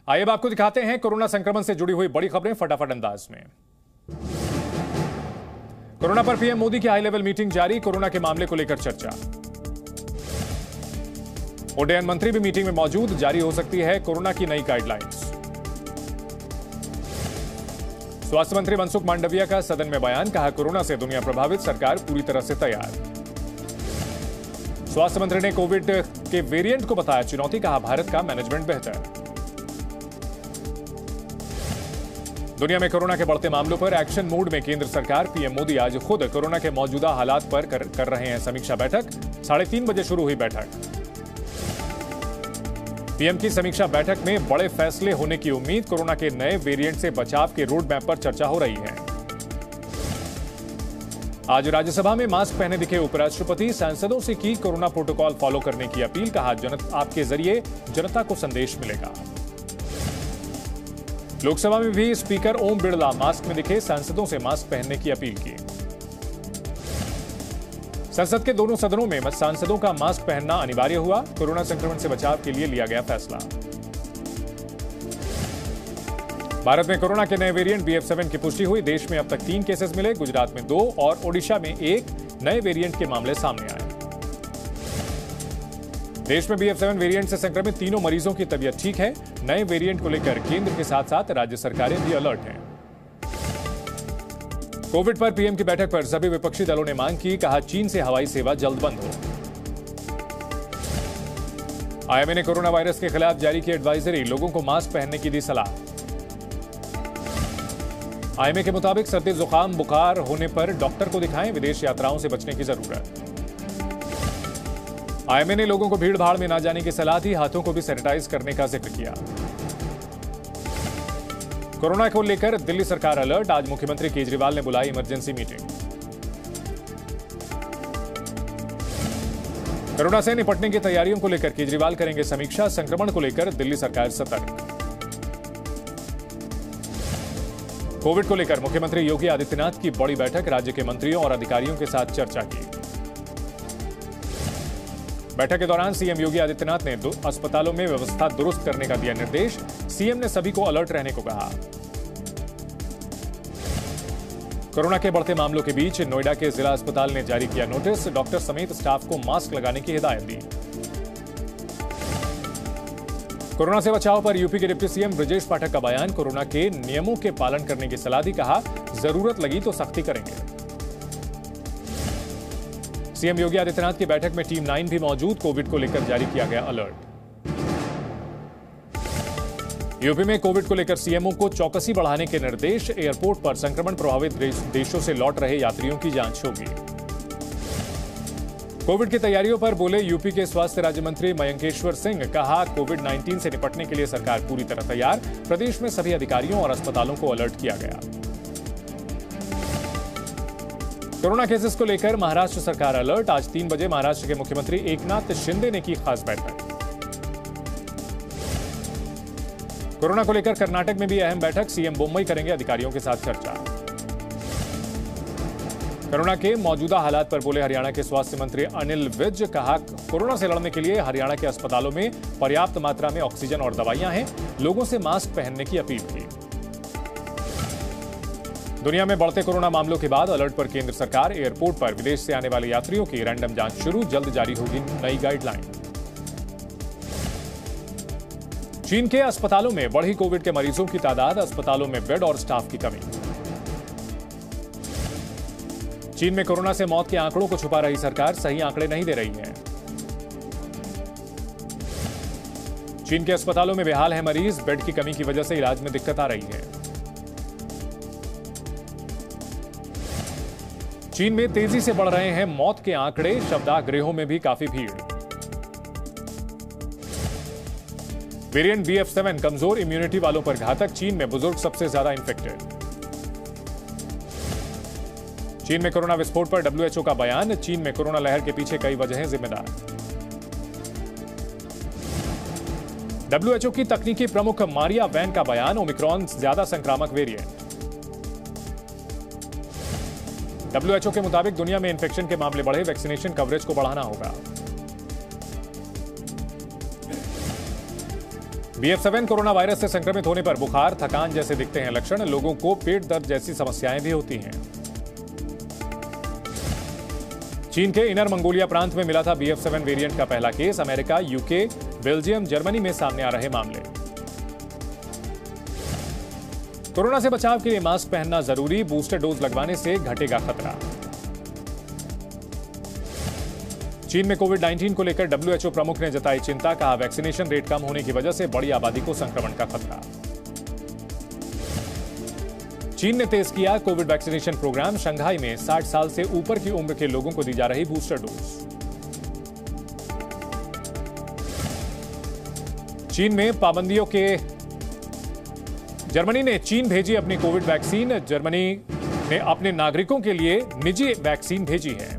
आइए अब आपको दिखाते हैं कोरोना संक्रमण से जुड़ी हुई बड़ी खबरें फटाफट अंदाज में। कोरोना पर पीएम मोदी की हाई लेवल मीटिंग जारी, कोरोना के मामले को लेकर चर्चा। उड्डयन मंत्री भी मीटिंग में मौजूद, जारी हो सकती है कोरोना की नई गाइडलाइंस। स्वास्थ्य मंत्री मनसुख मांडविया का सदन में बयान, कहा कोरोना से दुनिया प्रभावित, सरकार पूरी तरह से तैयार। स्वास्थ्य मंत्री ने कोविड के वेरिएंट को बताया चुनौती, कहा भारत का मैनेजमेंट बेहतर। दुनिया में कोरोना के बढ़ते मामलों पर एक्शन मोड में केंद्र सरकार, पीएम मोदी आज खुद कोरोना के मौजूदा हालात पर कर रहे हैं समीक्षा बैठक। 3:30 बजे शुरू हुई बैठक। पीएम की समीक्षा बैठक में बड़े फैसले होने की उम्मीद, कोरोना के नए वेरिएंट से बचाव के रोड मैप पर चर्चा हो रही है। आज राज्यसभा में मास्क पहने दिखे उपराष्ट्रपति, सांसदों से की कोरोना प्रोटोकॉल फॉलो करने की अपील, कहा आपके जरिए जनता को संदेश मिलेगा। लोकसभा में भी स्पीकर ओम बिरला मास्क में दिखे, सांसदों से मास्क पहनने की अपील की। संसद के दोनों सदनों में सांसदों का मास्क पहनना अनिवार्य हुआ, कोरोना संक्रमण से बचाव के लिए लिया गया फैसला। भारत में कोरोना के नए वेरिएंट BF7 की पुष्टि हुई, देश में अब तक 3 केसेस मिले, गुजरात में 2 और ओडिशा में 1 नए वेरिएंट के मामले सामने आए। देश में BF7 वेरिएंट से संक्रमित तीनों मरीजों की तबीयत ठीक है। नए वेरिएंट को लेकर केंद्र के साथ साथ राज्य सरकारें भी अलर्ट हैं। कोविड पर पीएम की बैठक पर सभी विपक्षी दलों ने मांग की, कहा चीन से हवाई सेवा जल्द बंद हो। आईएमए ने कोरोना वायरस के खिलाफ जारी की एडवाइजरी, लोगों को मास्क पहनने की दी सलाह। आईएमए के मुताबिक सर्दी जुकाम बुखार होने पर डॉक्टर को दिखाएं, विदेश यात्राओं से बचने की जरूरत। आईएमए ने लोगों को भीड़ भाड़ में न जाने की सलाह दी, हाथों को भी सैनिटाइज करने का जिक्र किया। कोरोना को लेकर दिल्ली सरकार अलर्ट, आज मुख्यमंत्री केजरीवाल ने बुलाई इमरजेंसी मीटिंग। कोरोना से निपटने की तैयारियों को लेकर केजरीवाल करेंगे समीक्षा, संक्रमण को लेकर दिल्ली सरकार सतर्क। कोविड को लेकर मुख्यमंत्री योगी आदित्यनाथ की बड़ी बैठक, राज्य के मंत्रियों और अधिकारियों के साथ चर्चा की। बैठक के दौरान सीएम योगी आदित्यनाथ ने अस्पतालों में व्यवस्था दुरुस्त करने का दिया निर्देश, सीएम ने सभी को अलर्ट रहने को कहा। कोरोना के बढ़ते मामलों के बीच नोएडा के जिला अस्पताल ने जारी किया नोटिस, डॉक्टर समेत स्टाफ को मास्क लगाने की हिदायत दी। कोरोना से बचाव पर यूपी के डिप्टी सीएम ब्रजेश पाठक का बयान, कोरोना के नियमों के पालन करने की सलाह दी, कहा जरूरत लगी तो सख्ती करेंगे। सीएम योगी आदित्यनाथ की बैठक में टीम 9 भी मौजूद, कोविड को लेकर जारी किया गया अलर्ट। यूपी में कोविड को लेकर सीएमओ को चौकसी बढ़ाने के निर्देश, एयरपोर्ट पर संक्रमण प्रभावित देशों से लौट रहे यात्रियों की जांच होगी। कोविड की तैयारियों पर बोले यूपी के स्वास्थ्य राज्य मंत्री मयंकेश्वर सिंह, कहा कोविड-19 से निपटने के लिए सरकार पूरी तरह तैयार, प्रदेश में सभी अधिकारियों और अस्पतालों को अलर्ट किया गया। कोरोना केसेस को लेकर महाराष्ट्र सरकार अलर्ट, आज 3 बजे महाराष्ट्र के मुख्यमंत्री एकनाथ शिंदे ने की खास बैठक। कोरोना को लेकर कर्नाटक में भी अहम बैठक, सीएम मुंबई करेंगे अधिकारियों के साथ चर्चा। कोरोना के मौजूदा हालात पर बोले हरियाणा के स्वास्थ्य मंत्री अनिल विज, कहा कोरोना से लड़ने के लिए हरियाणा के अस्पतालों में पर्याप्त मात्रा में ऑक्सीजन और दवाइयां हैं, लोगों से मास्क पहनने की अपील की। दुनिया में बढ़ते कोरोना मामलों के बाद अलर्ट पर केंद्र सरकार, एयरपोर्ट पर विदेश से आने वाले यात्रियों की रैंडम जांच शुरू, जल्द जारी होगी नई गाइडलाइन। चीन के अस्पतालों में बढ़ी कोविड के मरीजों की तादाद, अस्पतालों में बेड और स्टाफ की कमी। चीन में कोरोना से मौत के आंकड़ों को छुपा रही सरकार, सही आंकड़े नहीं दे रही है। चीन के अस्पतालों में बेहाल है मरीज, बेड की कमी की वजह से इलाज में दिक्कत आ रही है। चीन में तेजी से बढ़ रहे हैं मौत के आंकड़े, शवदाह गृहों में भी काफी भीड़। वेरिएंट BF7 कमजोर इम्यूनिटी वालों पर घातक, चीन में बुजुर्ग सबसे ज्यादा इन्फेक्टेड। चीन में कोरोना विस्फोट पर WHO का बयान, चीन में कोरोना लहर के पीछे कई वजहें जिम्मेदार। WHO की तकनीकी प्रमुख मारिया वैन का बयान, ओमिक्रॉन ज्यादा संक्रामक वेरिएंट। WHO के मुताबिक दुनिया में इन्फेक्शन के मामले बढ़े, वैक्सीनेशन कवरेज को बढ़ाना होगा। BF7 कोरोना वायरस से संक्रमित होने पर बुखार, थकान जैसे दिखते हैं लक्षण। लोगों को पेट दर्द जैसी समस्याएं भी होती हैं। चीन के इनर मंगोलिया प्रांत में मिला था BF7 वेरिएंट का पहला केस। अमेरिका, यूके, बेल्जियम, जर्मनी में सामने आ रहे मामले। कोरोना से बचाव के लिए मास्क पहनना जरूरी। बूस्टर डोज लगवाने से घटेगा खतरा। चीन में कोविड-19 को लेकर WHO प्रमुख ने जताई चिंता। कहा, वैक्सीनेशन रेट कम होने की वजह से बड़ी आबादी को संक्रमण का खतरा। चीन ने तेज किया कोविड वैक्सीनेशन प्रोग्राम। शंघाई में 60 साल से ऊपर की उम्र के लोगों को दी जा रही बूस्टर डोज। चीन में पाबंदियों के जर्मनी ने चीन भेजी अपनी कोविड वैक्सीन। जर्मनी ने अपने नागरिकों के लिए निजी वैक्सीन भेजी है।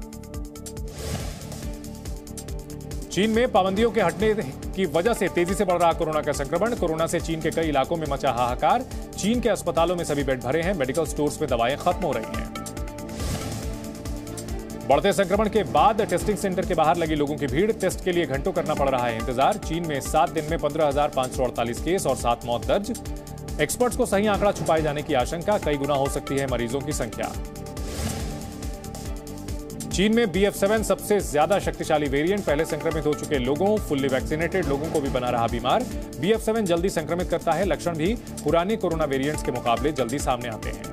चीन में पाबंदियों के हटने की वजह से तेजी से बढ़ रहा कोरोना का संक्रमण। कोरोना से चीन के कई इलाकों में मचा हाहाकार। चीन के अस्पतालों में सभी बेड भरे हैं। मेडिकल स्टोर्स में दवाएं खत्म हो रही हैं। बढ़ते संक्रमण के बाद टेस्टिंग सेंटर के बाहर लगी लोगों की भीड़। टेस्ट के लिए घंटों करना पड़ रहा है इंतजार। चीन में 7 दिन में 15,548 केस और 7 मौत दर्ज। एक्सपर्ट्स को सही आंकड़ा छुपाए जाने की आशंका। कई गुना हो सकती है मरीजों की संख्या। चीन में BF7 सबसे ज्यादा शक्तिशाली वेरिएंट। पहले संक्रमित हो चुके लोगों, फुल्ली वैक्सीनेटेड लोगों को भी बना रहा बीमार। BF7 जल्दी संक्रमित करता है। लक्षण भी पुराने कोरोना वेरिएंट्स के मुकाबले जल्दी सामने आते हैं।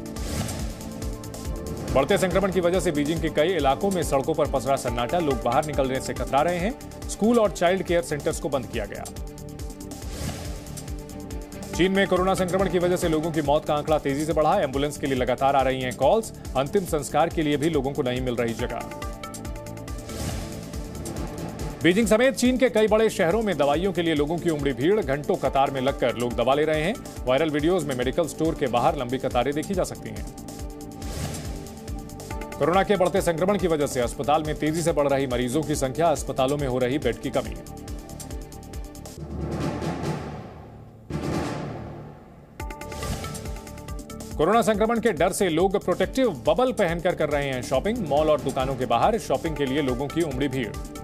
बढ़ते संक्रमण की वजह से बीजिंग के कई इलाकों में सड़कों पर पसरा सन्नाटा। लोग बाहर निकलने से कतरा रहे हैं। स्कूल और चाइल्ड केयर सेंटर्स को बंद किया गया। चीन में कोरोना संक्रमण की वजह से लोगों की मौत का आंकड़ा तेजी से बढ़ा। एम्बुलेंस के लिए लगातार आ रही हैं कॉल्स। अंतिम संस्कार के लिए भी लोगों को नहीं मिल रही जगह। बीजिंग समेत चीन के कई बड़े शहरों में दवाइयों के लिए लोगों की उमड़ी भीड़। घंटों कतार में लगकर लोग दवा ले रहे हैं। वायरल वीडियोज में मेडिकल स्टोर के बाहर लंबी कतारें देखी जा सकती हैं। कोरोना के बढ़ते संक्रमण की वजह से अस्पताल में तेजी से बढ़ रही मरीजों की संख्या। अस्पतालों में हो रही बेड की कमी। कोरोना संक्रमण के डर से लोग प्रोटेक्टिव बबल पहनकर कर रहे हैं शॉपिंग। मॉल और दुकानों के बाहर शॉपिंग के लिए लोगों की उमड़ी भीड़।